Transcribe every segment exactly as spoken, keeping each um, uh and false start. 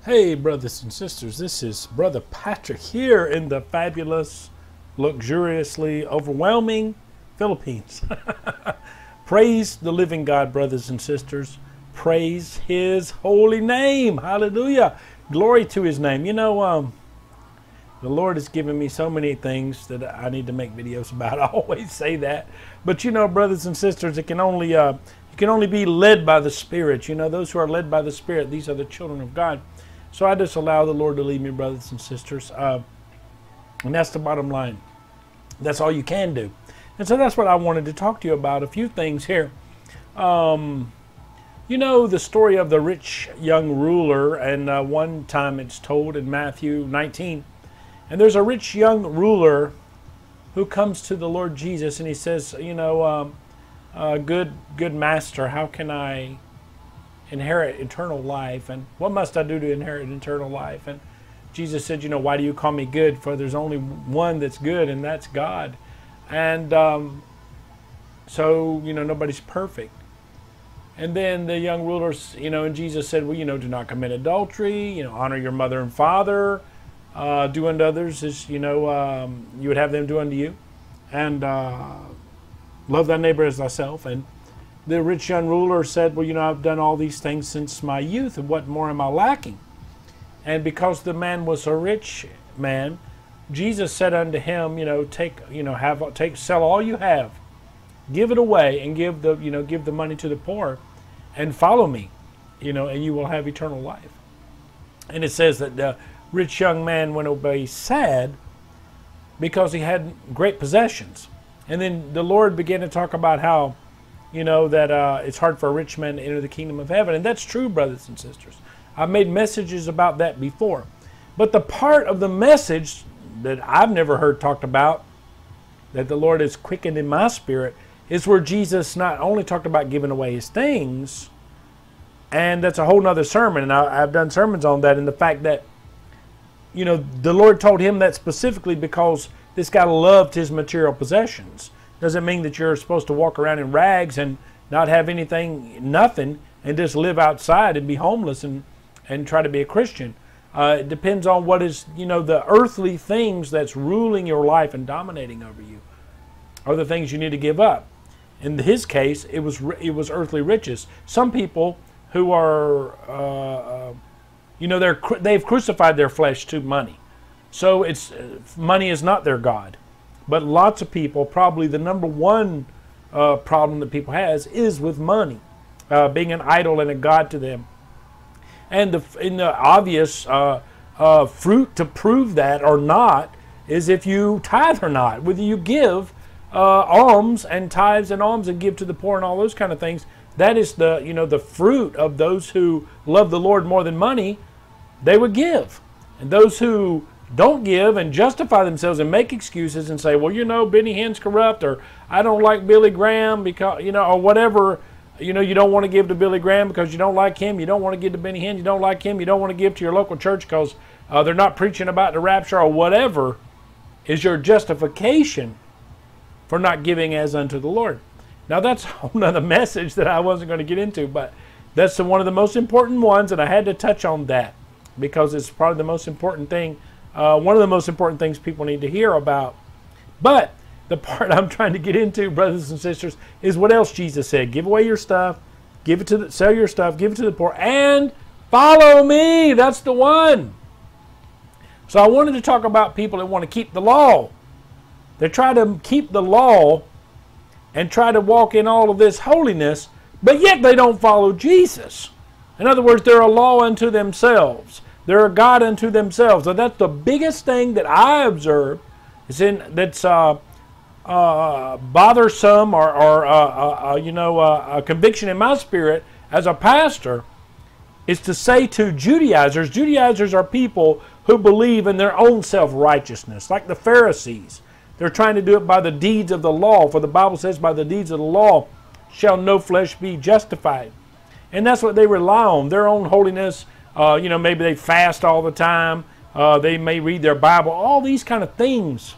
Hey, brothers and sisters, this is Brother Patrick here in the fabulous, luxuriously overwhelming Philippines. Praise the living God, brothers and sisters. Praise His holy name. Hallelujah. Glory to His name. You know, um, the Lord has given me so many things that I need to make videos about. I always say that. But you know, brothers and sisters, it can only, uh, you can only be led by the Spirit. You know, those who are led by the Spirit, these are the children of God. So I just allow the Lord to lead me, brothers and sisters. Uh, and that's the bottom line. That's all you can do. And so that's what I wanted to talk to you about, a few things here. Um, you know the story of the rich young ruler, and uh, one time it's told in Matthew nineteen. And there's a rich young ruler who comes to the Lord Jesus and he says, you know, um, uh, good, good master, how can I inherit eternal life, and what must I do to inherit eternal life? And Jesus said, you know, why do you call me good? For there's only one that's good, and that's God. And um, so, you know, nobody's perfect. And then the young rulers, you know, and Jesus said, well, you know, do not commit adultery, you know, honor your mother and father, uh, do unto others as, you know, um, you would have them do unto you, and uh, love thy neighbor as thyself. And the rich young ruler said, well, you know, I've done all these things since my youth, and what more am I lacking? And because the man was a rich man, Jesus said unto him, you know, take, you know, have, take, sell all you have, give it away, and give the, you know, give the money to the poor, and follow me, you know, and you will have eternal life. And it says that the rich young man went away sad because he had great possessions. And then the Lord began to talk about how, you know, that uh, it's hard for a rich man to enter the kingdom of heaven. And that's true, brothers and sisters. I've made messages about that before. But the part of the message that I've never heard talked about, that the Lord has quickened in my spirit, is where Jesus not only talked about giving away his things, and that's a whole nother sermon, and I, I've done sermons on that, and the fact that, you know, the Lord told him that specifically because this guy loved his material possessions. Doesn't mean that you're supposed to walk around in rags and not have anything, nothing, and just live outside and be homeless and, and try to be a Christian. Uh, it depends on what is, you know, the earthly things that's ruling your life and dominating over you are the things you need to give up. In his case, it was, it was earthly riches. Some people who are, uh, uh, you know, they're, they've crucified their flesh to money. So it's, uh, money is not their God. But lots of people, probably the number one uh, problem that people has is with money, uh, being an idol and a god to them. And the, in the obvious uh, uh, fruit to prove that or not is if you tithe or not, whether you give uh, alms and tithes and alms and give to the poor and all those kind of things. That is the, you know, the fruit of those who love the Lord more than money. They would give, and those who don't give and justify themselves and make excuses and say, well, you know, Benny Hinn's corrupt, or I don't like Billy Graham because, you know, or whatever, you know, you don't want to give to Billy Graham because you don't like him, you don't want to give to Benny Hinn, you don't like him, you don't want to give to your local church because uh, they're not preaching about the rapture, or whatever is your justification for not giving as unto the Lord. Now that's a whole nother message that I wasn't going to get into, but that's the, one of the most important ones, and I had to touch on that because it's probably the most important thing. Uh, one of the most important things people need to hear about. But the part I'm trying to get into, brothers and sisters, is what else Jesus said. Give away your stuff, give it to the, sell your stuff, give it to the poor, and follow me. That's the one. So I wanted to talk about people that want to keep the law. They try to keep the law and try to walk in all of this holiness, but yet they don't follow Jesus. In other words, they're a law unto themselves. They're a God unto themselves. And that's the biggest thing that I observe is in, that's uh, uh, bothersome or, or uh, uh, uh, you know, uh, a conviction in my spirit as a pastor is to say to Judaizers, Judaizers are people who believe in their own self-righteousness, like the Pharisees. They're trying to do it by the deeds of the law, for the Bible says by the deeds of the law shall no flesh be justified. And that's what they rely on, their own holiness. Uh, you know, maybe they fast all the time. Uh, they may read their Bible, all these kind of things.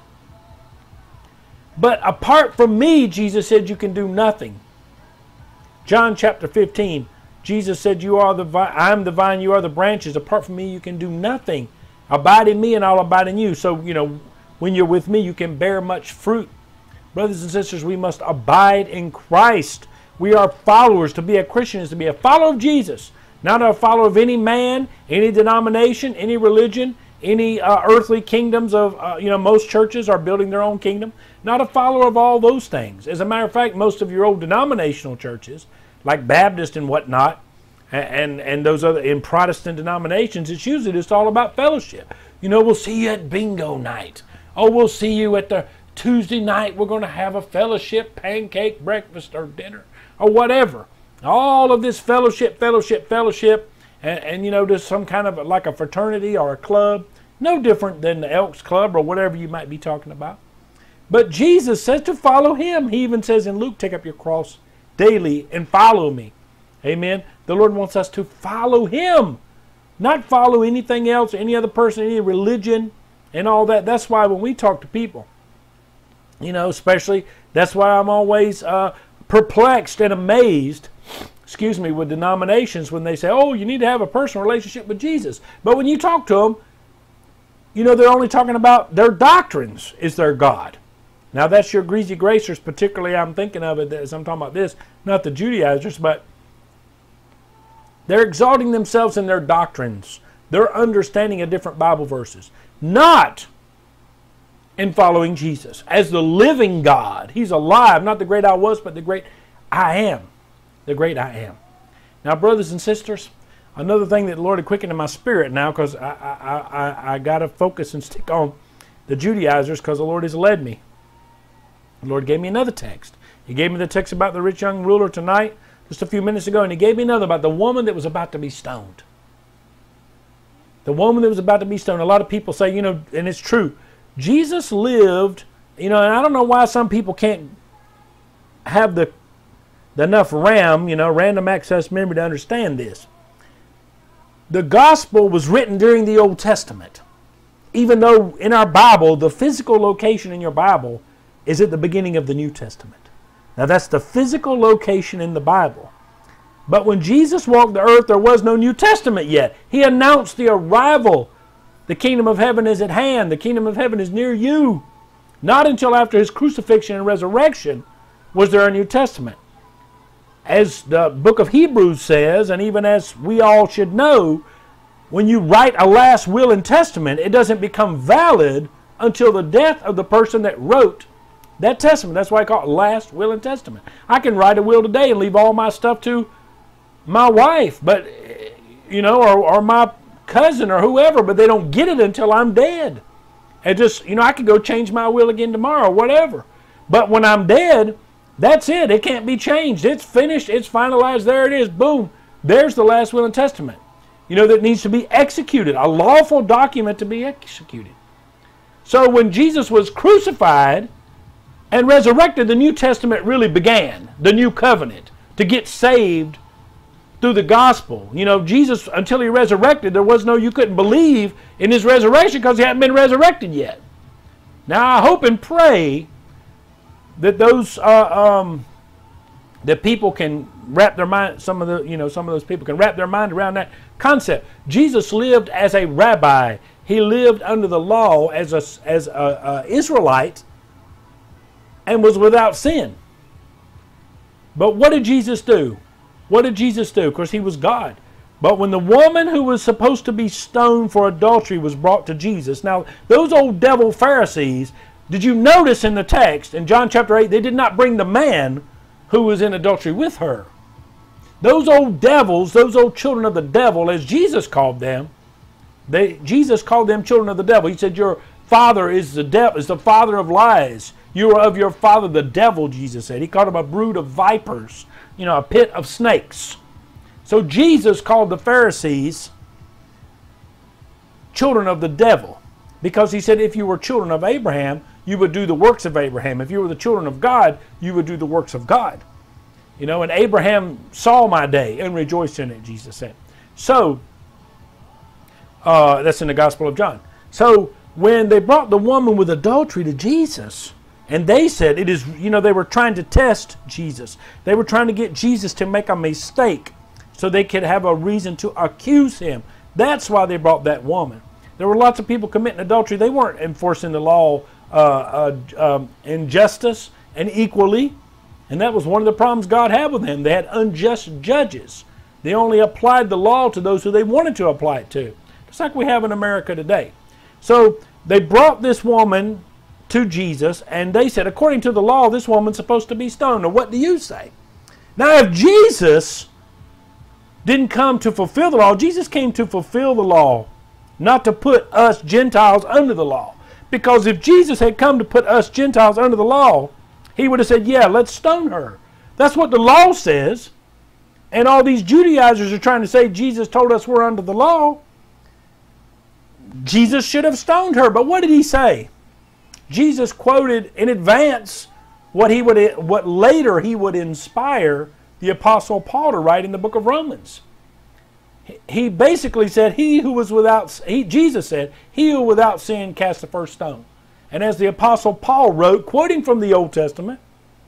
But apart from me, Jesus said, you can do nothing. John chapter fifteen, Jesus said, "You are the vine, I am the vine, you are the branches. Apart from me, you can do nothing. Abide in me, and I'll abide in you." So, you know, when you're with me, you can bear much fruit. Brothers and sisters, we must abide in Christ. We are followers. To be a Christian is to be a follower of Jesus, not a follower of any man, any denomination, any religion, any uh, earthly kingdoms of, uh, you know, most churches are building their own kingdom. Not a follower of all those things. As a matter of fact, most of your old denominational churches, like Baptist and whatnot, and, and, and those other, in Protestant denominations, it's usually just all about fellowship. You know, we'll see you at bingo night. Oh, we'll see you at the Tuesday night. We're going to have a fellowship pancake breakfast or dinner or whatever. All of this fellowship, fellowship, fellowship, and, and you know, just some kind of like a fraternity or a club, no different than the Elks Club or whatever you might be talking about. But Jesus says to follow him. He even says in Luke, take up your cross daily and follow me. Amen. The Lord wants us to follow him, not follow anything else, any other person, any religion and all that. That's why when we talk to people, you know, especially, that's why I'm always uh, perplexed and amazed, excuse me, with denominations when they say, oh, you need to have a personal relationship with Jesus. But when you talk to them, you know, they're only talking about their doctrines is their God. Now, that's your greasy gracers, particularly I'm thinking of it as I'm talking about this, not the Judaizers, but they're exalting themselves in their doctrines, their understanding of different Bible verses, not in following Jesus as the living God. He's alive, not the great I was, but the great I am. The great I am. Now, brothers and sisters, another thing that the Lord had quickened in my spirit now, because I, I, I, I got to focus and stick on the Judaizers because the Lord has led me. The Lord gave me another text. He gave me the text about the rich young ruler tonight, just a few minutes ago, and he gave me another about the woman that was about to be stoned. The woman that was about to be stoned. A lot of people say, you know, and it's true, Jesus lived, you know, and I don't know why some people can't have the, the enough RAM, you know, random access memory to understand this. The gospel was written during the Old Testament. Even though in our Bible, the physical location in your Bible is at the beginning of the New Testament. Now that's the physical location in the Bible. But when Jesus walked the earth, there was no New Testament yet. He announced the arrival. The kingdom of heaven is at hand. The kingdom of heaven is near you. Not until after his crucifixion and resurrection was there a New Testament. As the book of Hebrews says, and even as we all should know, when you write a last will and testament, it doesn't become valid until the death of the person that wrote that testament. That's why I call it last will and testament. I can write a will today and leave all my stuff to my wife, but you know, or, or my cousin or whoever, but they don't get it until I'm dead. And just, you know, I could go change my will again tomorrow, whatever. But when I'm dead, that's it. It can't be changed. It's finished. It's finalized. There it is. Boom. There's the last will and testament. You know, that needs to be executed. A lawful document to be executed. So when Jesus was crucified and resurrected, the New Testament really began. The new covenant. To get saved through the gospel. You know, Jesus, until he resurrected, there was no, you couldn't believe in his resurrection because he hadn't been resurrected yet. Now I hope and pray that those, uh, um, that people can wrap their mind, some of the, you know, some of those people can wrap their mind around that concept. Jesus lived as a rabbi. He lived under the law as a, as a, a Israelite and was without sin. But what did Jesus do? What did Jesus do? Of course, he was God. But when the woman who was supposed to be stoned for adultery was brought to Jesus, now those old devil Pharisees, did you notice in the text, in John chapter eight, they did not bring the man who was in adultery with her. Those old devils, those old children of the devil, as Jesus called them, they, Jesus called them children of the devil. He said, your father is the devil, is the father of lies. You are of your father the devil, Jesus said. He called them a brood of vipers, you know, a pit of snakes. So Jesus called the Pharisees children of the devil because he said if you were children of Abraham, you would do the works of Abraham. If you were the children of God, you would do the works of God. You know, and Abraham saw my day and rejoiced in it, Jesus said. So, uh, that's in the Gospel of John. So, when they brought the woman with adultery to Jesus, and they said it is, you know, they were trying to test Jesus. They were trying to get Jesus to make a mistake. so they could have a reason to accuse him. That's why they brought that woman. There were lots of people committing adultery. They weren't enforcing the law uh, uh, um, in justice and equally. And that was one of the problems God had with them. They had unjust judges. They only applied the law to those who they wanted to apply it to. Just like we have in America today. So they brought this woman to Jesus, and they said, according to the law, this woman's supposed to be stoned. Now, what do you say? Now, if Jesus didn't come to fulfill the law, Jesus came to fulfill the law, not to put us Gentiles under the law. Because if Jesus had come to put us Gentiles under the law, he would have said, yeah, let's stone her. That's what the law says. And all these Judaizers are trying to say Jesus told us we're under the law. Jesus should have stoned her. But what did he say? Jesus quoted in advance what he would, what later he would inspire the Apostle Paul to write in the book of Romans. He basically said, he who was without, he, Jesus said, he who without sin cast the first stone. And as the Apostle Paul wrote, quoting from the Old Testament,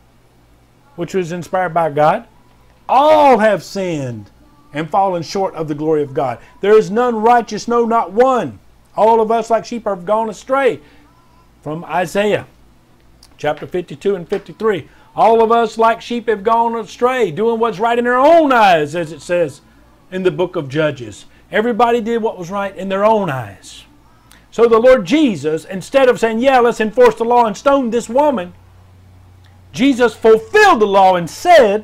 which was inspired by God, all have sinned and fallen short of the glory of God. There is none righteous, no, not one. All of us like sheep have gone astray. From Isaiah chapter fifty-two and fifty-three. All of us like sheep have gone astray, doing what's right in their own eyes, as it says in the book of Judges. Everybody did what was right in their own eyes. So the Lord Jesus, instead of saying, yeah, let's enforce the law and stone this woman, Jesus fulfilled the law and said,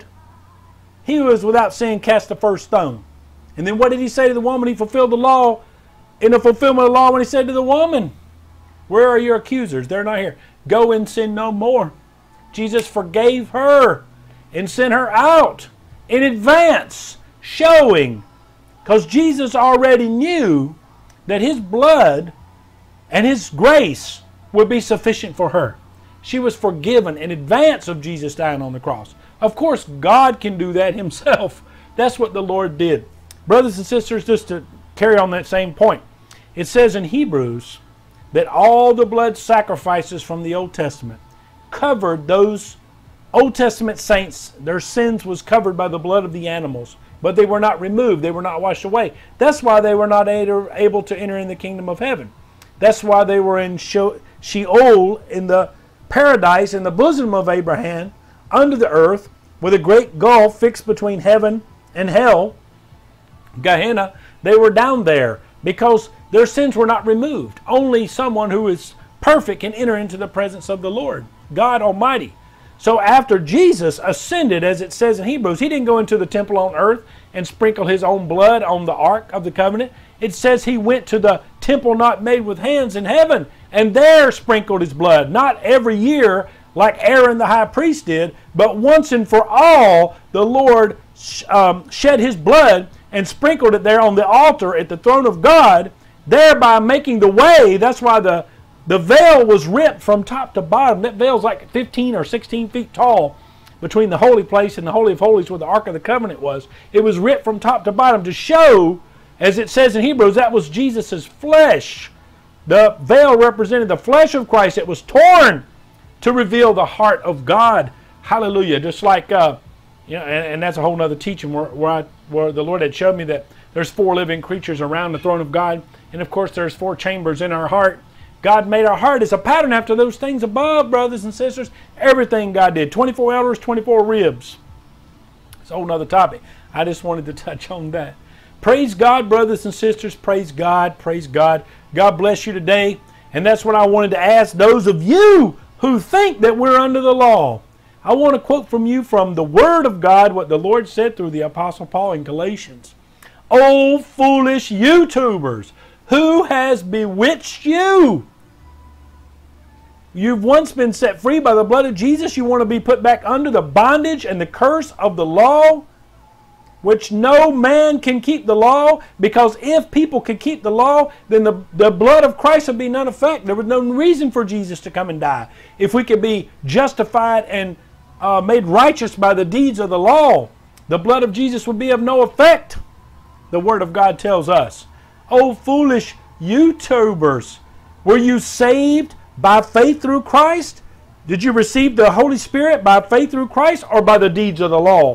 he who is without sin cast the first stone. And then what did he say to the woman? He fulfilled the law in the fulfillment of the law when he said to the woman, where are your accusers? They're not here. Go and sin no more. Jesus forgave her and sent her out in advance, showing, because Jesus already knew that his blood and his grace would be sufficient for her. She was forgiven in advance of Jesus dying on the cross. Of course, God can do that himself. That's what the Lord did. Brothers and sisters, just to carry on that same point, it says in Hebrews that all the blood sacrifices from the Old Testament covered those Old Testament saints. Their sins was covered by the blood of the animals, but they were not removed. They were not washed away. That's why they were not able to enter in the kingdom of heaven. That's why they were in Sheol, in the paradise, in the bosom of Abraham, under the earth, with a great gulf fixed between heaven and hell, Gehenna. They were down there because their sins were not removed. Only someone who is perfect can enter into the presence of the Lord, God Almighty. So after Jesus ascended, as it says in Hebrews, he didn't go into the temple on earth and sprinkle his own blood on the ark of the covenant. It says he went to the temple not made with hands in heaven, and there sprinkled his blood. Not every year like Aaron the high priest did, but once and for all the Lord um, shed his blood and sprinkled it there on the altar at the throne of God, thereby making the way. That's why the, the veil was ripped from top to bottom. That veil is like fifteen or sixteen feet tall between the holy place and the Holy of Holies where the Ark of the Covenant was. It was ripped from top to bottom to show, as it says in Hebrews, that was Jesus' flesh. The veil represented the flesh of Christ. It was torn to reveal the heart of God. Hallelujah. Just like, uh, you know, and, and that's a whole other teaching where, where, I, where the Lord had showed me that there's four living creatures around the throne of God. And of course, there's four chambers in our heart. God made our heart as a pattern after those things above, brothers and sisters. Everything God did. twenty-four elders, twenty-four ribs. It's a whole other topic. I just wanted to touch on that. Praise God, brothers and sisters. Praise God. Praise God. God bless you today. And that's what I wanted to ask those of you who think that we're under the law. I want to quote from you from the Word of God what the Lord said through the Apostle Paul in Galatians. Oh, foolish YouTubers, who has bewitched you? You've once been set free by the blood of Jesus. You want to be put back under the bondage and the curse of the law, which no man can keep the law, because if people could keep the law, then the, the blood of Christ would be none effect. There was no reason for Jesus to come and die. If we could be justified and uh, made righteous by the deeds of the law, the blood of Jesus would be of no effect, the Word of God tells us. Oh, foolish YouTubers, were you saved by faith through Christ? Did you receive the Holy Spirit by faith through Christ or by the deeds of the law?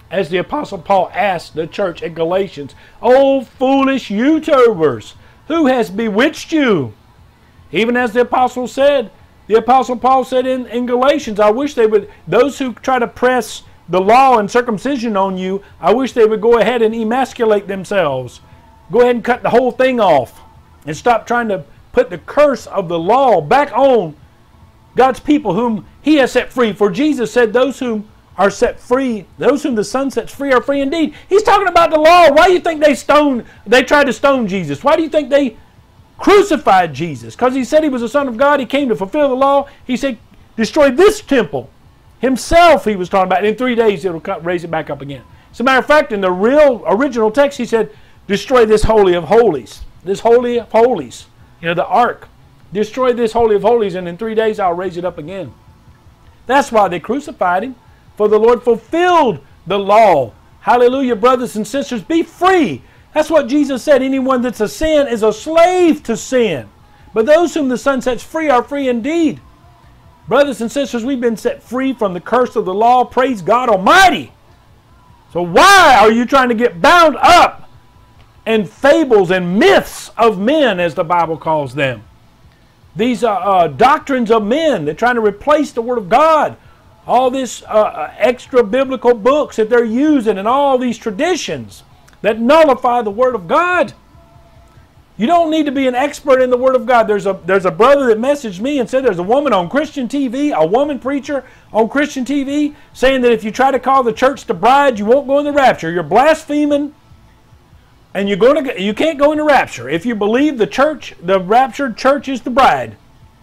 As the Apostle Paul asked the church at Galatians, "O foolish YouTubers, who has bewitched you?" Even as the Apostle said, the Apostle Paul said in, in Galatians, I wish they would, those who try to press the law and circumcision on you, I wish they would go ahead and emasculate themselves. Go ahead and cut the whole thing off and stop trying to put the curse of the law back on God's people whom He has set free. For Jesus said, those whom are set free, those whom the Son sets free are free indeed. He's talking about the law. Why do you think they stoned, they tried to stone Jesus? Why do you think they crucified Jesus? Because He said He was the Son of God. He came to fulfill the law. He said, destroy this temple. Himself He was talking about. In three days He'll raise it back up again. As a matter of fact, in the real original text, He said, destroy this Holy of Holies. This Holy of Holies. You know, the ark. Destroy this Holy of Holies, and in three days I'll raise it up again. That's why they crucified Him. For the Lord fulfilled the law. Hallelujah, brothers and sisters. Be free. That's what Jesus said. Anyone that's a sin is a slave to sin. But those whom the Son sets free are free indeed. Brothers and sisters, we've been set free from the curse of the law. Praise God Almighty. So why are you trying to get bound up in fables and myths of men, as the Bible calls them? These are uh, doctrines of men. They're trying to replace the Word of God. All this uh, extra biblical books that they're using and all these traditions that nullify the Word of God. You don't need to be an expert in the Word of God. There's a, there's a brother that messaged me and said there's a woman on Christian T V, a woman preacher on Christian T V, saying that if you try to call the church the bride, you won't go in the rapture. You're blaspheming, and you're going to, you can't go in the rapture. If you believe the church, the raptured church is the bride,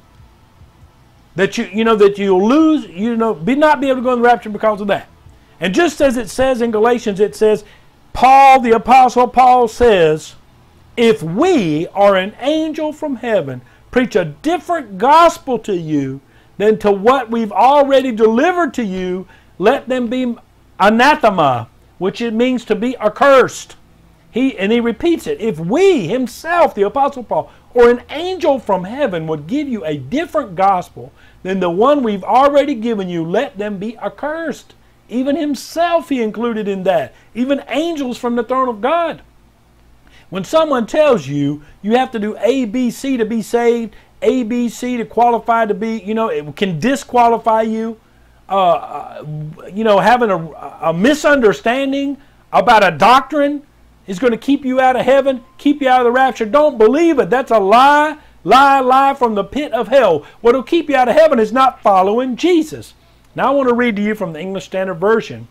that you, you know, that you'll lose, you know, be not be able to go in the rapture because of that. And just as it says in Galatians, it says, Paul, the Apostle Paul says, if we or an angel from heaven preach a different gospel to you than to what we've already delivered to you, let them be anathema, which it means to be accursed. He, and he repeats it, if we, himself, the Apostle Paul, or an angel from heaven would give you a different gospel than the one we've already given you, let them be accursed. Even himself he included in that. Even angels from the throne of God. When someone tells you you have to do A, B, C to be saved, A, B, C to qualify to be, you know, it can disqualify you, uh, you know, having a, a misunderstanding about a doctrine is going to keep you out of heaven, keep you out of the rapture. Don't believe it. That's a lie, lie, lie from the pit of hell. What will keep you out of heaven is not following Jesus. Now I want to read to you from the English Standard Version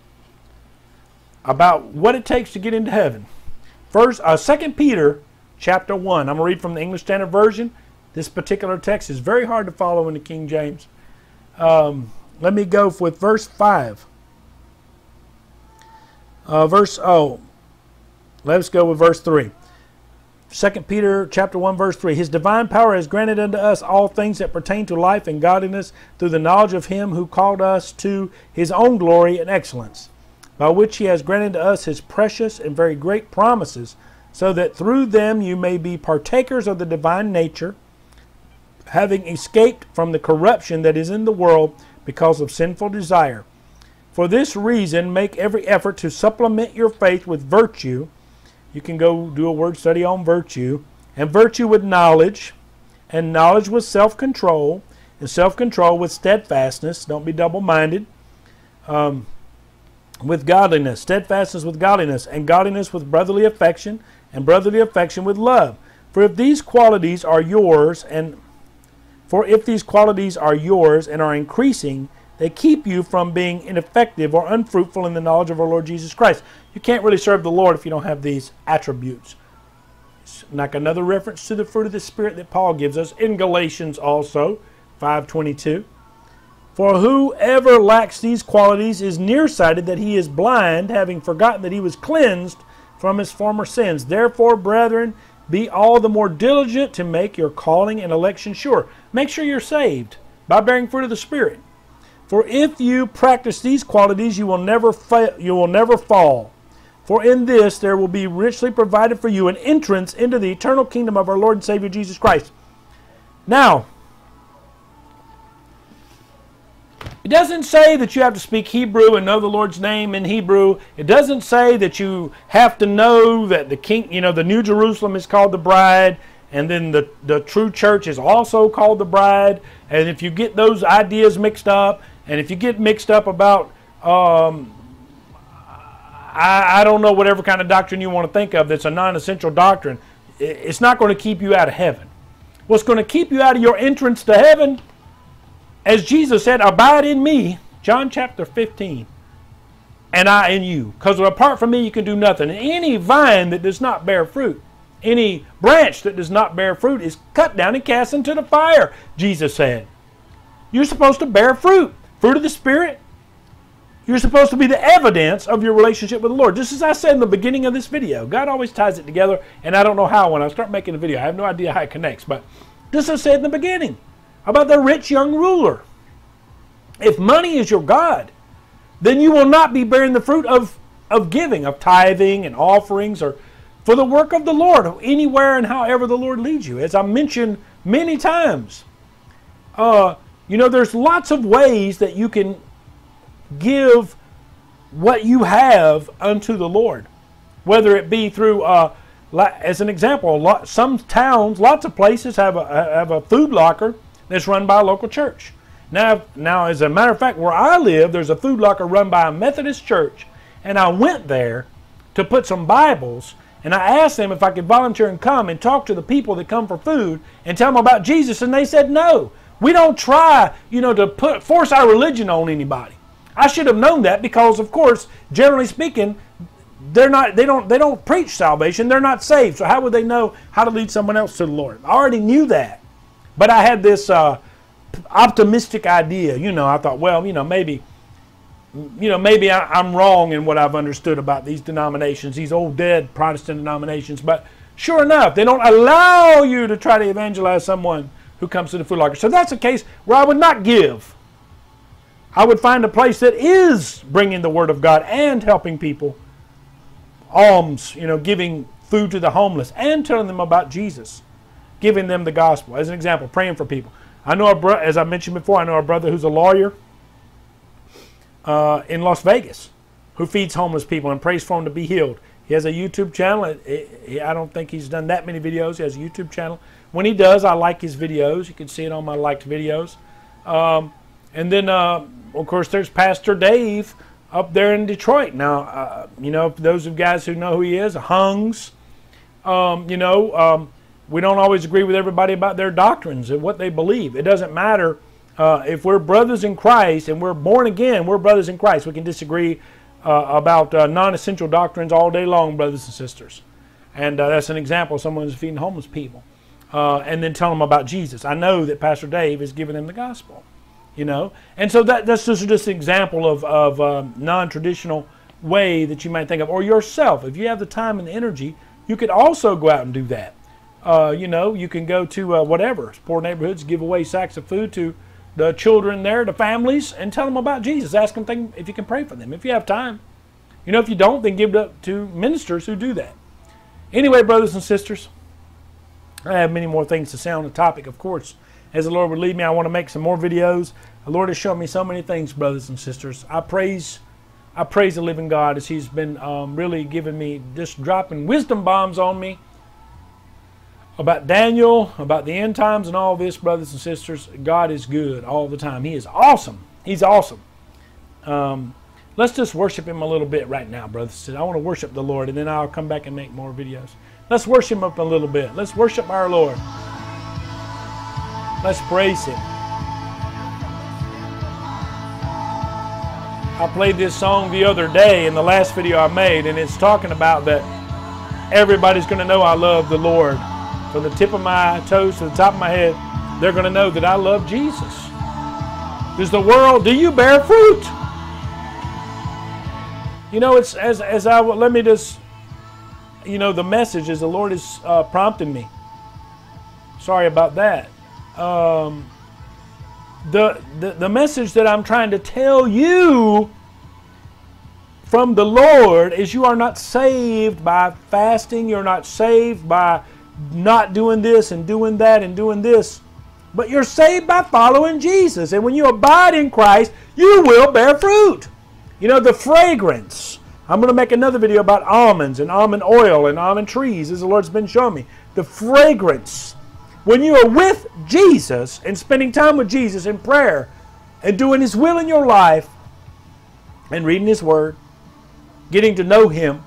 about what it takes to get into heaven. First, uh, Second Peter chapter one. I'm going to read from the English Standard Version. This particular text is very hard to follow in the King James. Um, let me go with verse five. Uh, verse, oh, let's go with verse three. Second Peter chapter one, verse three. His divine power has granted unto us all things that pertain to life and godliness through the knowledge of Him who called us to His own glory and excellence, by which He has granted to us His precious and very great promises, so that through them you may be partakers of the divine nature, having escaped from the corruption that is in the world because of sinful desire. For this reason, make every effort to supplement your faith with virtue. You can go do a word study on virtue, and virtue with knowledge, and knowledge with self-control, and self-control with steadfastness. Don't be double-minded. Um, with godliness, steadfastness with godliness, and godliness with brotherly affection, and brotherly affection with love. For if these qualities are yours, and for if these qualities are yours and are increasing, they keep you from being ineffective or unfruitful in the knowledge of our Lord Jesus Christ. You can't really serve the Lord if you don't have these attributes. It's like another reference to the fruit of the Spirit that Paul gives us in Galatians also, five twenty-two. For whoever lacks these qualities is nearsighted, that he is blind, having forgotten that he was cleansed from his former sins. Therefore, brethren, be all the more diligent to make your calling and election sure. Make sure you're saved by bearing fruit of the Spirit. For if you practice these qualities, you will never fa- you will never fall. For in this there will be richly provided for you an entrance into the eternal kingdom of our Lord and Savior Jesus Christ. Now, It doesn't say that you have to speak Hebrew and know the Lord's name in Hebrew. It doesn't say that you have to know that the king, you know, the New Jerusalem is called the bride, and then the, the true church is also called the bride. And if you get those ideas mixed up, and if you get mixed up about, um, I, I don't know, whatever kind of doctrine you want to think of that's a non-essential doctrine, it's not going to keep you out of heaven. What's going to keep you out of your entrance to heaven, as Jesus said, abide in me, John chapter fifteen, and I in you. Because apart from me you can do nothing. And any vine that does not bear fruit, any branch that does not bear fruit is cut down and cast into the fire, Jesus said. You're supposed to bear fruit. Fruit of the Spirit. You're supposed to be the evidence of your relationship with the Lord. Just as I said in the beginning of this video, God always ties it together, and I don't know how when I start making a video. I have no idea how it connects, but just as I said in the beginning about the rich young ruler. If money is your God, then you will not be bearing the fruit of, of giving, of tithing and offerings, or for the work of the Lord, anywhere and however the Lord leads you. As I mentioned many times, uh, you know, there's lots of ways that you can give what you have unto the Lord. Whether it be through, uh, as an example, a lot, some towns, lots of places have a, have a food locker that's run by a local church. Now, now, as a matter of fact, where I live, there's a food locker run by a Methodist church, and I went there to put some Bibles, and I asked them if I could volunteer and come and talk to the people that come for food and tell them about Jesus, and they said no. We don't try, you know, to put force our religion on anybody. I should have known that because, of course, generally speaking, they're not, they don't, they don't preach salvation. They're not saved. So how would they know how to lead someone else to the Lord? I already knew that, but I had this uh, optimistic idea. You know, I thought, well, you know, maybe, you know, maybe I, I'm wrong in what I've understood about these denominations, these old dead Protestant denominations. But sure enough, they don't allow you to try to evangelize someone who comes to the food locker. So that's a case where I would not give. I would find a place that is bringing the Word of God and helping people, alms, you know, giving food to the homeless and telling them about Jesus, giving them the gospel. As an example, praying for people. I know, a bro as I mentioned before, I know a brother who's a lawyer uh, in Las Vegas who feeds homeless people and prays for them to be healed. He has a YouTube channel. It, it, I don't think he's done that many videos. He has a YouTube channel. When he does, I like his videos. You can see it on my liked videos. Um, and then, uh, of course, there's Pastor Dave up there in Detroit. Now, uh, you know, for those of you guys who know who he is, Hungs, um, you know, um, we don't always agree with everybody about their doctrines and what they believe. It doesn't matter uh, if we're brothers in Christ and we're born again, we're brothers in Christ. We can disagree uh, about uh, non-essential doctrines all day long, brothers and sisters. And uh, that's an example of someone who's feeding homeless people. Uh, and then tell them about Jesus. I know that Pastor Dave is giving them the gospel, you know. And so that, that's just, just an example of, of um, non-traditional way that you might think of. Or yourself, if you have the time and the energy, you could also go out and do that. Uh, you know, you can go to uh, whatever, poor neighborhoods, give away sacks of food to the children there, the families, and tell them about Jesus. Ask them if you can pray for them, if you have time. You know, if you don't, then give it up to ministers who do that. Anyway, brothers and sisters, I have many more things to say on the topic, of course. As the Lord would lead me, I want to make some more videos. The Lord has shown me so many things, brothers and sisters. I praise I praise the living God as He's been um, really giving me, just dropping wisdom bombs on me about Daniel, about the end times and all this, brothers and sisters. God is good all the time. He is awesome. He's awesome. Um, let's just worship Him a little bit right now, brothers and sisters. I want to worship the Lord, and then I'll come back and make more videos. Let's worship Him up a little bit. Let's worship our Lord. Let's praise Him. I played this song the other day in the last video I made, and it's talking about that everybody's going to know I love the Lord. From the tip of my toes to the top of my head, they're going to know that I love Jesus. Does the world, do you bear fruit? You know, it's as, as I, let me just, you know, the message is the Lord is uh, prompting me. Sorry about that. Um, the, the, the message that I'm trying to tell you from the Lord is you are not saved by fasting. You're not saved by not doing this and doing that and doing this. But you're saved by following Jesus. And when you abide in Christ, you will bear fruit. You know, the fragrance. I'm going to make another video about almonds and almond oil and almond trees, as the Lord's been showing me. The fragrance. When you are with Jesus and spending time with Jesus in prayer and doing His will in your life and reading His Word, getting to know Him,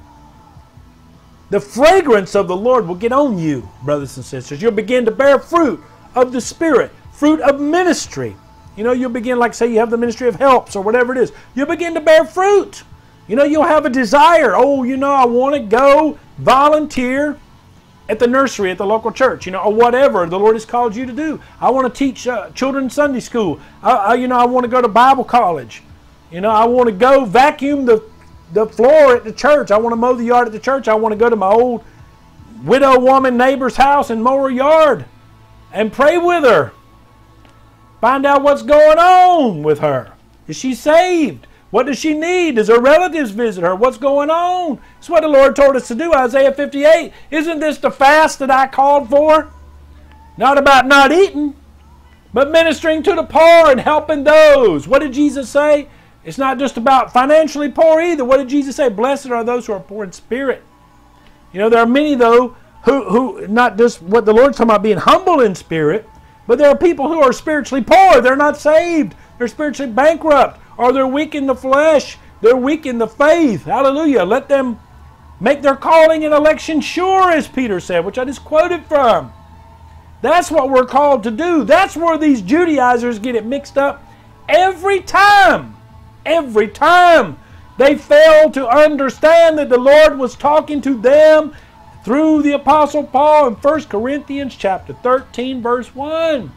the fragrance of the Lord will get on you, brothers and sisters. You'll begin to bear fruit of the Spirit, fruit of ministry. You know, you'll begin, like say you have the ministry of helps or whatever it is. You'll begin to bear fruit. You know, you'll have a desire. Oh, you know, I want to go volunteer at the nursery at the local church, you know, or whatever the Lord has called you to do. I want to teach uh, children Sunday school. I, I, you know, I want to go to Bible college. You know, I want to go vacuum the, the floor at the church. I want to mow the yard at the church. I want to go to my old widow woman neighbor's house and mow her yard and pray with her. Find out what's going on with her. Is she saved? What does she need? Does her relatives visit her? What's going on? It's what the Lord told us to do, Isaiah fifty-eight. Isn't this the fast that I called for? Not about not eating, but ministering to the poor and helping those. What did Jesus say? It's not just about financially poor either. What did Jesus say? Blessed are those who are poor in spirit. You know, there are many, though, who, who not just what the Lord's talking about being humble in spirit, but there are people who are spiritually poor. They're not saved. They're spiritually bankrupt. Or they're weak in the flesh. They're weak in the faith. Hallelujah. Let them make their calling and election sure, as Peter said, which I just quoted from. That's what we're called to do. That's where these Judaizers get it mixed up every time. Every time. They fail to understand that the Lord was talking to them through the Apostle Paul in First Corinthians chapter thirteen, verse one.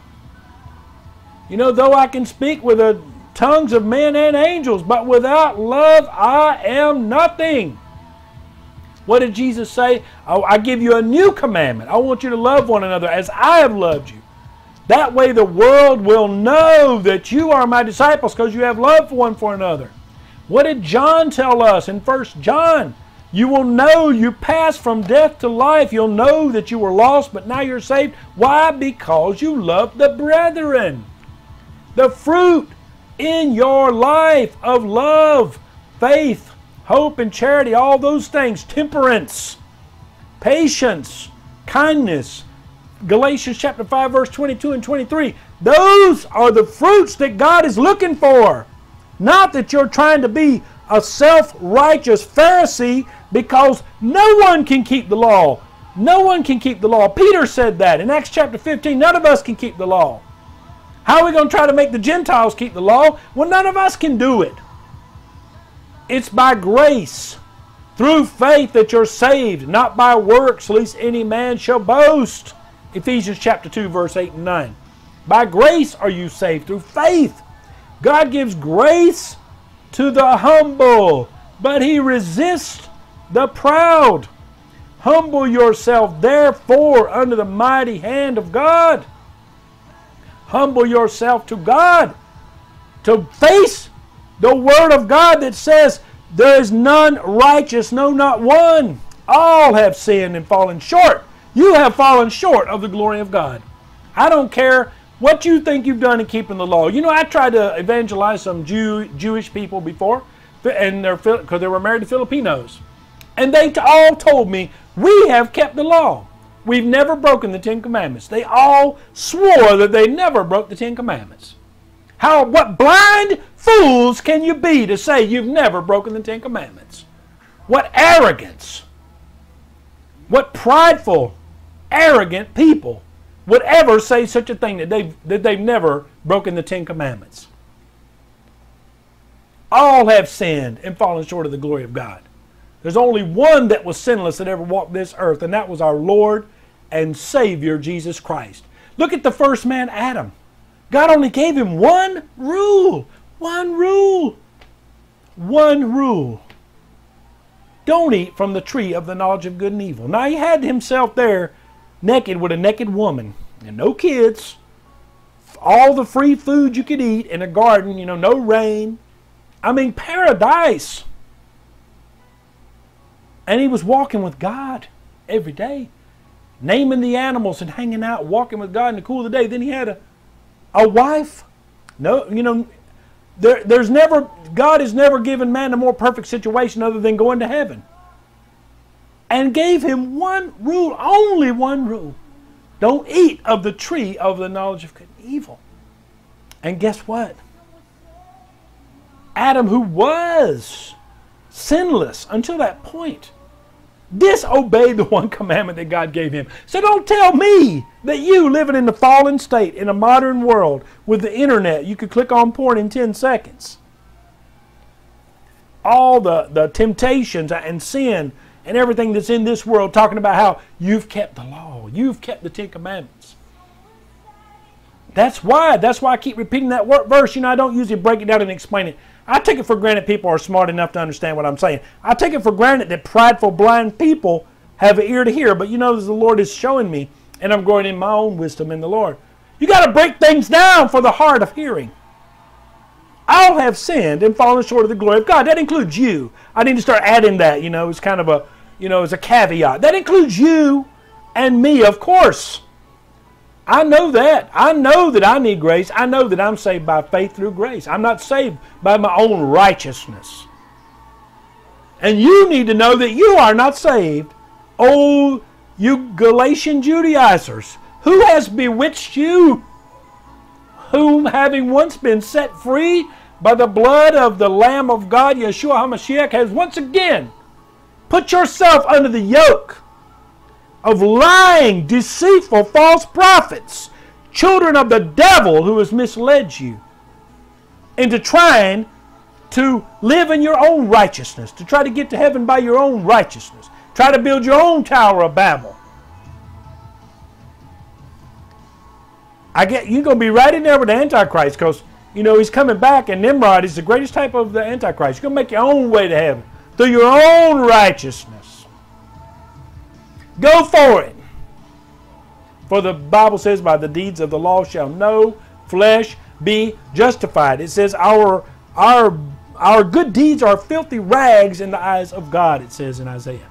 You know, though I can speak with a tongues of men and angels, but without love I am nothing. What did Jesus say? Oh, I give you a new commandment. I want you to love one another as I have loved you. That way the world will know that you are my disciples, because you have love for one for another. What did John tell us in First John? You will know you passed from death to life. You'll know that you were lost, but now you're saved. Why? Because you love the brethren. The fruit in your life of love, faith, hope, and charity, all those things, temperance, patience, kindness, Galatians chapter five, verse twenty-two and twenty-three, those are the fruits that God is looking for. Not that you're trying to be a self-righteous Pharisee, because no one can keep the law. No one can keep the law. Peter said that in Acts chapter fifteen, none of us can keep the law. How are we going to try to make the Gentiles keep the law? Well, none of us can do it. It's by grace, through faith, that you're saved, not by works, lest any man shall boast. Ephesians chapter two, verse eight and nine. By grace are you saved, through faith. God gives grace to the humble, but He resists the proud. Humble yourself, therefore, under the mighty hand of God. Humble yourself to God, to face the Word of God that says, there is none righteous, no, not one. All have sinned and fallen short. You have fallen short of the glory of God. I don't care what you think you've done in keeping the law. You know, I tried to evangelize some Jew, Jewish people before, and they're because they were married to Filipinos. And they all told me, we have kept the law. We've never broken the Ten Commandments. They all swore that they never broke the Ten Commandments. How, what blind fools can you be to say you've never broken the Ten Commandments? What arrogance. What prideful, arrogant people would ever say such a thing, that they've, that they've never broken the Ten Commandments. All have sinned and fallen short of the glory of God. There's only one that was sinless that ever walked this earth, and that was our Lord and Savior, Jesus Christ. Look at the first man, Adam. God only gave him one rule. One rule. One rule. Don't eat from the tree of the knowledge of good and evil. Now, he had himself there naked with a naked woman and no kids. All the free food you could eat in a garden, you know, no rain. I mean, paradise. And he was walking with God every day. naming the animals and hanging out, walking with God in the cool of the day. Then he had a, a wife. No, you know, there, there's never, God has never given man a more perfect situation other than going to heaven. And gave him one rule, only one rule. Don't eat of the tree of the knowledge of good and evil. And guess what? Adam, who was sinless until that point, disobeyed the one commandment that God gave him. So don't tell me that you, living in the fallen state, in a modern world, with the internet, you could click on porn in ten seconds. All the, the temptations and sin and everything that's in this world, talking about how you've kept the law, you've kept the Ten Commandments. That's why, that's why I keep repeating that word, verse. You know, I don't usually break it down and explain it. I take it for granted people are smart enough to understand what I'm saying. I take it for granted that prideful, blind people have an ear to hear. But you know, as the Lord is showing me, and I'm growing in my own wisdom in the Lord, you got to break things down for the hard of hearing. All have sinned and fallen short of the glory of God. That includes you. I need to start adding that, you know, as kind of a, you know, as a caveat. That includes you and me, of course. I know that. I know that I need grace. I know that I'm saved by faith through grace. I'm not saved by my own righteousness. And you need to know that you are not saved. Oh, you Galatian Judaizers, who has bewitched you? Whom, having once been set free by the blood of the Lamb of God, Yeshua HaMashiach, has once again put yourself under the yoke of lying, deceitful, false prophets, children of the devil who has misled you into trying to live in your own righteousness, to try to get to heaven by your own righteousness, try to build your own Tower of Babel. I get you're going to be right in there with the Antichrist, because you know he's coming back, and Nimrod is the greatest type of the Antichrist. You're going to make your own way to heaven through your own righteousness. Go for it. For the Bible says, by the deeds of the law shall no flesh be justified. It says our, our, our good deeds are filthy rags in the eyes of God, it says in Isaiah.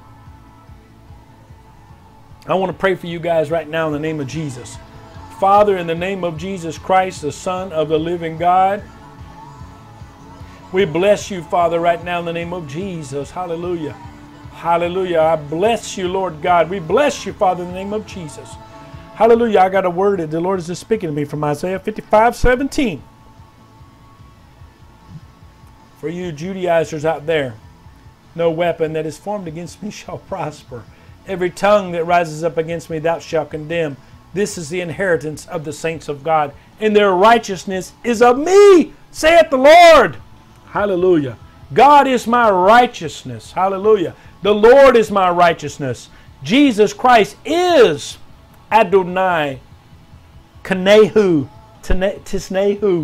I want to pray for you guys right now in the name of Jesus. Father, in the name of Jesus Christ, the Son of the living God, we bless you, Father, right now in the name of Jesus. Hallelujah. Hallelujah. I bless you, Lord God. We bless you, Father, in the name of Jesus. Hallelujah. I got a word that the Lord is just speaking to me from Isaiah fifty-five seventeen. For you Judaizers out there, no weapon that is formed against me shall prosper. Every tongue that rises up against me thou shalt condemn. This is the inheritance of the saints of God, and their righteousness is of me, saith the Lord. Hallelujah. God is my righteousness. Hallelujah. The Lord is my righteousness. Jesus Christ is Adonai Kanehu Tisnehu.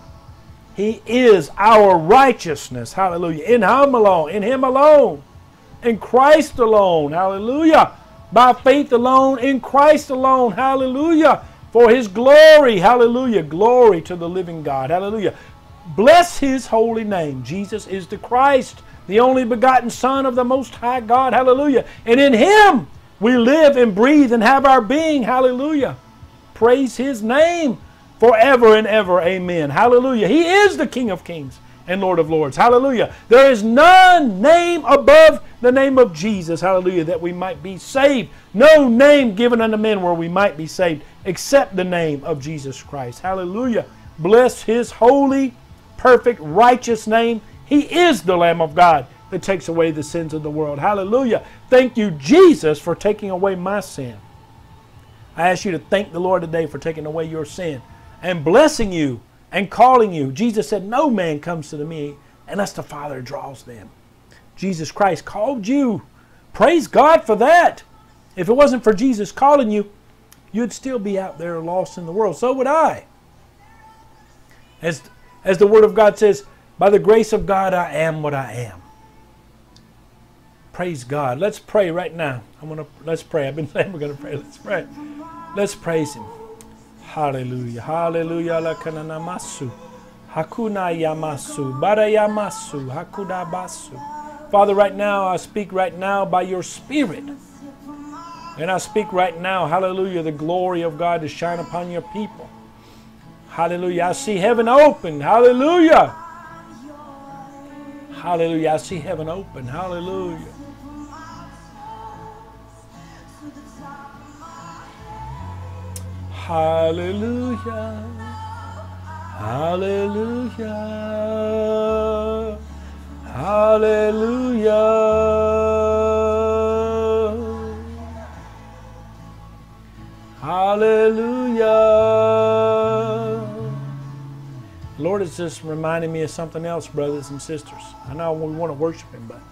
He is our righteousness. Hallelujah. In Him alone. In Him alone. In Christ alone. Hallelujah. By faith alone, in Christ alone. Hallelujah. For His glory. Hallelujah. Glory to the living God. Hallelujah. Bless His holy name. Jesus is the Christ, the only begotten Son of the Most High God. Hallelujah. And in Him we live and breathe and have our being. Hallelujah. Praise His name forever and ever. Amen. Hallelujah. He is the King of kings and Lord of lords. Hallelujah. There is none name above the name of Jesus. Hallelujah. That we might be saved. No name given unto men where we might be saved except the name of Jesus Christ. Hallelujah. Bless His holy, perfect, righteous name. He is the Lamb of God that takes away the sins of the world. Hallelujah. Thank you, Jesus, for taking away my sin. I ask you to thank the Lord today for taking away your sin and blessing you and calling you. Jesus said, no man comes to me unless the Father draws them. Jesus Christ called you. Praise God for that. If it wasn't for Jesus calling you, you'd still be out there lost in the world. So would I. As, as the Word of God says, by the grace of God, I am what I am. Praise God. Let's pray right now. I'm gonna let's pray. I've been saying we're gonna pray. Let's pray. Let's praise Him. Hallelujah. Hallelujah. La kananamasu. Hakuna yamasu. Barayamasu. Hakudabasu. Father, right now, I speak right now by your Spirit. And I speak right now, hallelujah, the glory of God to shine upon your people. Hallelujah. I see heaven open. Hallelujah. Hallelujah. I see heaven open. Hallelujah. Hallelujah. Hallelujah. Hallelujah. Hallelujah. The Lord is just reminding me of something else, brothers and sisters. I know we want to worship Him, but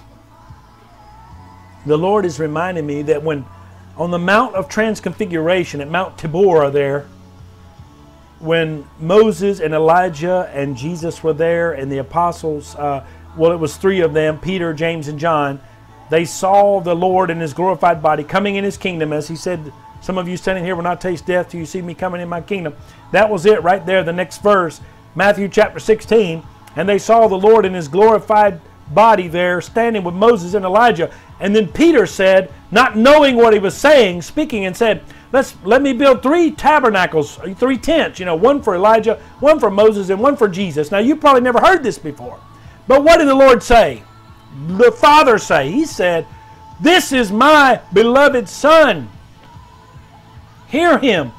the Lord is reminding me that when on the Mount of Transfiguration at Mount Tabor there, when Moses and Elijah and Jesus were there and the apostles, uh, well, it was three of them, Peter, James, and John, they saw the Lord in His glorified body coming in His kingdom. As He said, some of you standing here will not taste death till you see me coming in my kingdom. That was it right there, the next verse, Matthew chapter sixteen. And they saw the Lord in His glorified body there standing with Moses and Elijah. And then Peter said, not knowing what he was saying, speaking, and said, Let's, let me build three tabernacles, three tents, you know, one for Elijah, one for Moses, and one for Jesus. Now, you probably never heard this before. But what did the Lord say? The Father say? He said, this is my beloved Son. Hear Him.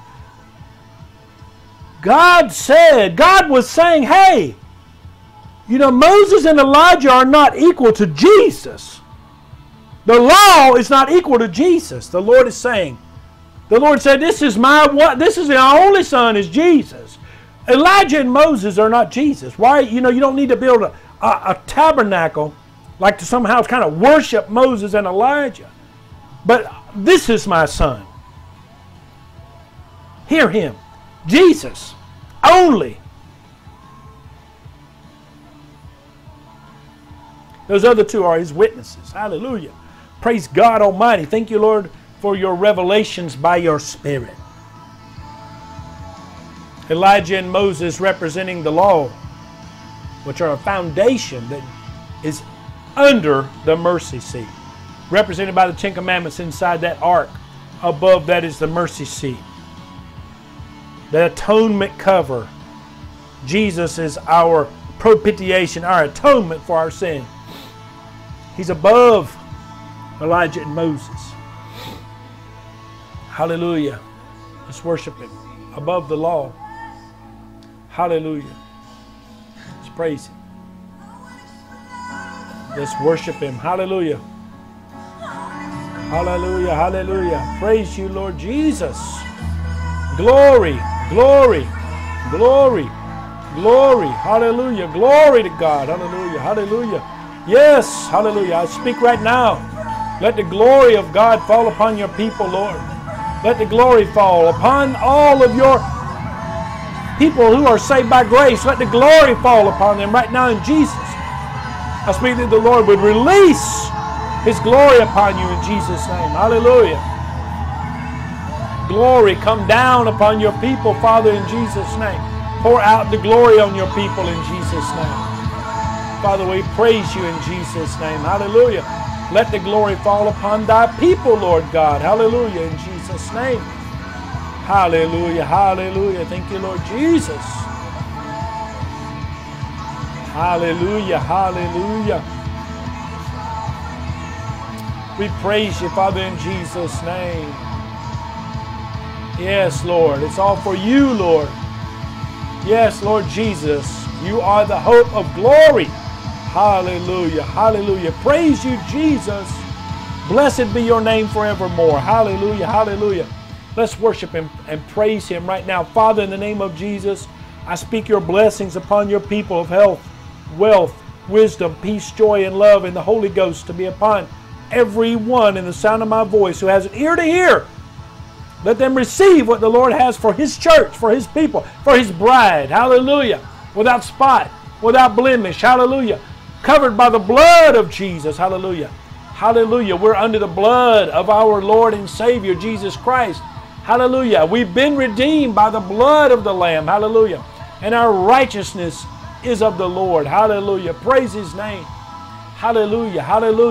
God said, God was saying, hey, you know, Moses and Elijah are not equal to Jesus. The law is not equal to Jesus. The Lord is saying, the Lord said, this is my what? This is the only Son is Jesus. Elijah and Moses are not Jesus. Why? You know, you don't need to build a, a, a tabernacle like to somehow kind of worship Moses and Elijah. But this is my Son. Hear Him. Jesus. Only. Those other two are His witnesses. Hallelujah. Praise God Almighty. Thank you, Lord, for your revelations by your Spirit. Elijah and Moses representing the law, which are a foundation that is under the mercy seat, represented by the Ten Commandments inside that ark. Above that is the mercy seat, the atonement cover. Jesus is our propitiation, our atonement for our sin. He's above Elijah and Moses. Hallelujah. Let's worship Him. Above the law. Hallelujah. Let's praise Him. Let's worship Him. Hallelujah. Hallelujah. Hallelujah. Praise you, Lord Jesus. Glory. Glory. Glory. Glory. Hallelujah. Glory to God. Hallelujah. Hallelujah. Yes. Hallelujah. I speak right now. Let the glory of God fall upon your people, Lord. Let the glory fall upon all of your people who are saved by grace. Let the glory fall upon them right now in Jesus. I speak that the Lord would release His glory upon you in Jesus' name. Hallelujah. Glory come down upon your people, Father, in Jesus' name. Pour out the glory on your people in Jesus' name. Father, we praise you in Jesus' name. Hallelujah. Let the glory fall upon thy people, Lord God. Hallelujah. In Jesus' name. Hallelujah. Hallelujah. Thank you, Lord Jesus. Hallelujah. Hallelujah. We praise you, Father, in Jesus' name. Yes, Lord. It's all for you, Lord. Yes, Lord Jesus. You are the hope of glory. Hallelujah. Hallelujah. Praise you, Jesus. Blessed be your name forevermore. Hallelujah. Hallelujah. Let's worship Him and praise Him right now. Father, in the name of Jesus, I speak your blessings upon your people of health, wealth, wisdom, peace, joy, and love in the Holy Ghost to be upon everyone in the sound of my voice who has an ear to hear. Let them receive what the Lord has for His church, for His people, for His bride. Hallelujah. Without spot, without blemish. Hallelujah. Covered by the blood of Jesus. Hallelujah. Hallelujah. We're under the blood of our Lord and Savior, Jesus Christ. Hallelujah. We've been redeemed by the blood of the Lamb. Hallelujah. And our righteousness is of the Lord. Hallelujah. Praise His name. Hallelujah. Hallelujah.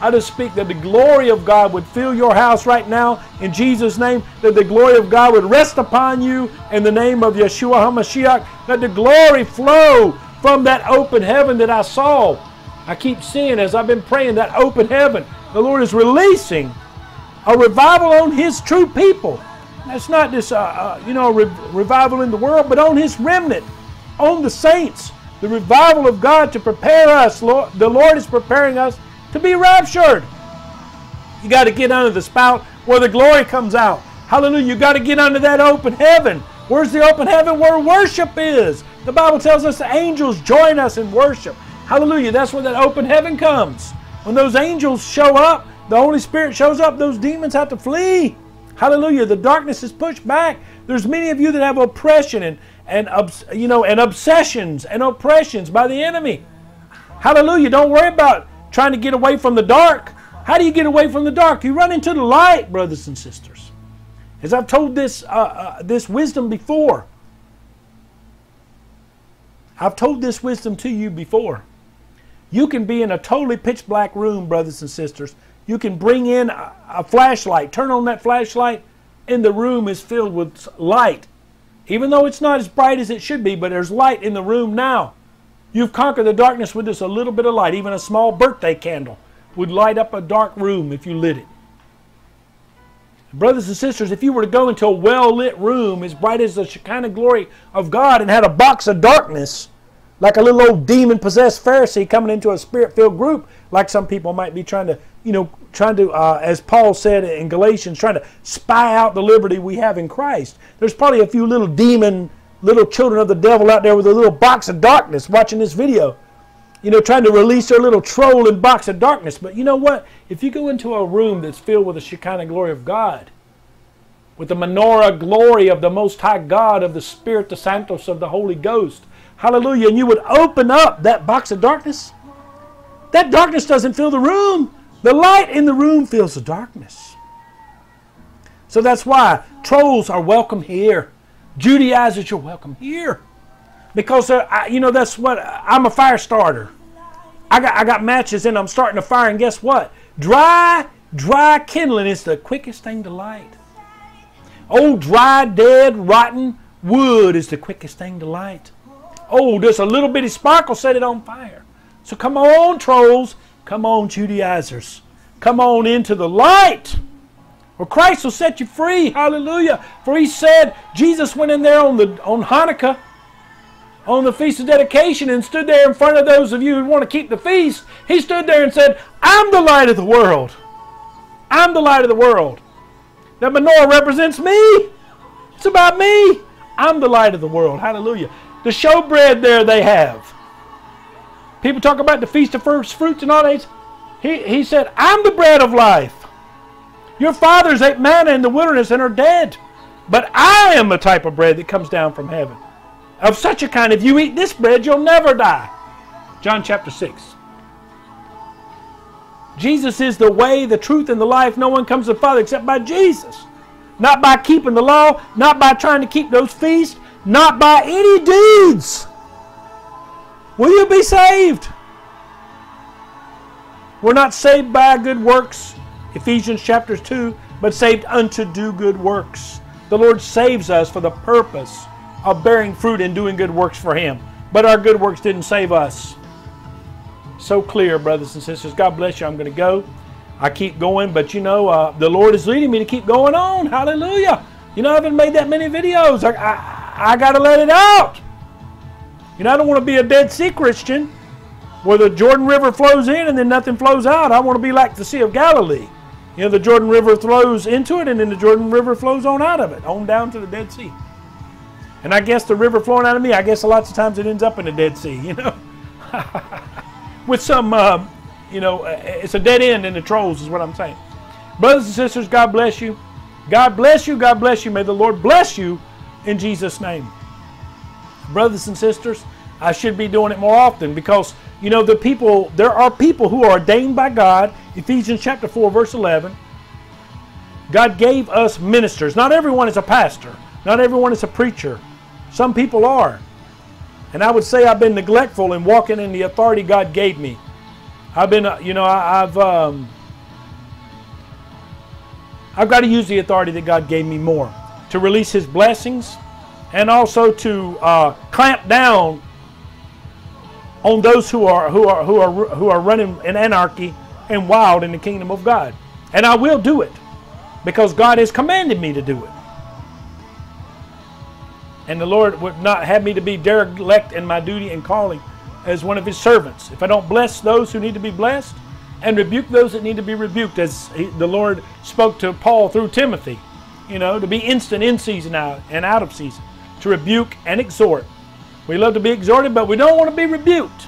I just speak that the glory of God would fill your house right now in Jesus' name, that the glory of God would rest upon you in the name of Yeshua HaMashiach, that the glory flow from that open heaven that I saw. I keep seeing as I've been praying that open heaven. The Lord is releasing a revival on His true people. That's not this, uh, uh, you know, re revival in the world, but on His remnant, on the saints. The revival of God to prepare us. Lord, the Lord is preparing us to be raptured. You got to get under the spout where the glory comes out. Hallelujah. You got to get under that open heaven. Where's the open heaven? Where worship is. The Bible tells us the angels join us in worship. Hallelujah. That's where that open heaven comes. When those angels show up, the Holy Spirit shows up, those demons have to flee. Hallelujah. The darkness is pushed back. There's many of you that have oppression and, and you know, and obsessions and oppressions by the enemy. Hallelujah. Don't worry about trying to get away from the dark. How do you get away from the dark? You run into the light, brothers and sisters. As I've told this, uh, uh, this wisdom before. I've told this wisdom to you before. You can be in a totally pitch black room, brothers and sisters. You can bring in a, a flashlight, turn on that flashlight, and the room is filled with light. Even though it's not as bright as it should be, but there's light in the room now. You've conquered the darkness with just a little bit of light. Even a small birthday candle would light up a dark room if you lit it. Brothers and sisters, if you were to go into a well-lit room as bright as the Shekinah glory of God and had a box of darkness, like a little old demon-possessed Pharisee coming into a spirit-filled group, like some people might be trying to, you know, trying to, uh, as Paul said in Galatians, trying to spy out the liberty we have in Christ. There's probably a few little demon little children of the devil out there with a little box of darkness watching this video, you know, trying to release their little trolling box of darkness. But you know what? If you go into a room that's filled with the Shekinah glory of God, with the menorah glory of the Most High God, of the Spirit, the Santos of the Holy Ghost, hallelujah, and you would open up that box of darkness, that darkness doesn't fill the room. The light in the room fills the darkness. So that's why trolls are welcome here. Judaizers, you're welcome here, because uh, I, you know, that's what I'm a fire starter. I got I got matches and I'm starting a fire, and guess what? Dry dry kindling is the quickest thing to light. Old dry, dead, rotten wood is the quickest thing to light. Oh, just a little bitty sparkle set it on fire. So come on, trolls, come on, Judaizers, come on into the light. For Christ will set you free. Hallelujah. For He said, Jesus went in there on, the, on Hanukkah, on the Feast of Dedication, and stood there in front of those of you who want to keep the feast. He stood there and said, I'm the light of the world. I'm the light of the world. That menorah represents me. It's about me. I'm the light of the world. Hallelujah. The showbread there they have. People talk about the Feast of First Fruits and all that. He, he said, I'm the bread of life. Your fathers ate manna in the wilderness and are dead. But I am the type of bread that comes down from heaven. Of such a kind, if you eat this bread, you'll never die. John chapter six. Jesus is the way, the truth, and the life. No one comes to the Father except by Jesus. Not by keeping the law, not by trying to keep those feasts, not by any deeds. Will you be saved? We're not saved by good works, Ephesians chapter two, but saved unto do good works. The Lord saves us for the purpose of bearing fruit and doing good works for Him. But our good works didn't save us. So clear, brothers and sisters. God bless you. I'm going to go. I keep going, but you know, uh, the Lord is leading me to keep going on. Hallelujah. You know, I haven't made that many videos. I, I, I got to let it out. You know, I don't want to be a Dead Sea Christian where the Jordan River flows in and then nothing flows out. I want to be like the Sea of Galilee. You know, the Jordan River flows into it and then the Jordan River flows on out of it, on down to the Dead Sea. And I guess the river flowing out of me, I guess lots of times it ends up in the Dead Sea, you know. With some, uh, you know, it's a dead end in the trolls is what I'm saying. Brothers and sisters, God bless you. God bless you. God bless you. May the Lord bless you in Jesus' name. Brothers and sisters, I should be doing it more often because, you know, the people, there are people who are ordained by God. Ephesians chapter four, verse eleven. God gave us ministers. Not everyone is a pastor. Not everyone is a preacher. Some people are. And I would say I've been neglectful in walking in the authority God gave me. I've been, uh, you know, I, I've, um, I've got to use the authority that God gave me more to release His blessings, and also to uh, clamp down on those who are who are who are who are running in anarchy and wild in the kingdom of God. And I will do it because God has commanded me to do it. And the Lord would not have me to be derelict in my duty and calling as one of His servants. If I don't bless those who need to be blessed and rebuke those that need to be rebuked, as he, the Lord spoke to Paul through Timothy, you know, to be instant in season out and out of season, to rebuke and exhort. We love to be exhorted, but we don't want to be rebuked.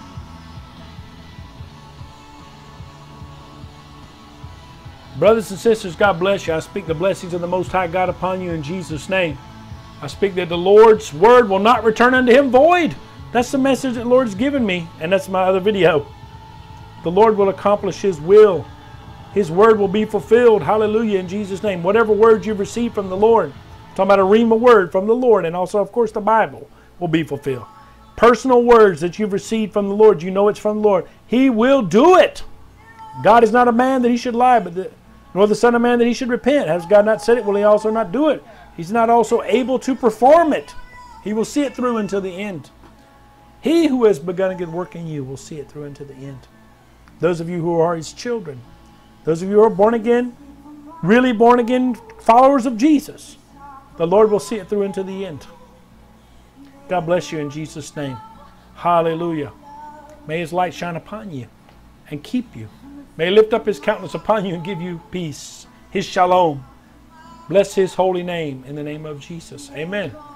Brothers and sisters, God bless you. I speak the blessings of the Most High God upon you in Jesus' name. I speak that the Lord's word will not return unto Him void. That's the message that the Lord's given me, and that's my other video. The Lord will accomplish His will. His word will be fulfilled. Hallelujah, in Jesus' name. Whatever words you've received from the Lord, I'm talking about a rhema word from the Lord, and also, of course, the Bible will be fulfilled. Personal words that you've received from the Lord, you know it's from the Lord. He will do it. God is not a man that He should lie, but the, nor the Son of Man that He should repent. Has God not said it, will He also not do it? He's not also able to perform it. He will see it through until the end. He who has begun a good work in you will see it through until the end. Those of you who are His children, those of you who are born again, really born again followers of Jesus, the Lord will see it through until the end. God bless you in Jesus' name. Hallelujah. May His light shine upon you and keep you. May He lift up His countenance upon you and give you peace. His shalom. Bless His holy name in the name of Jesus. Amen.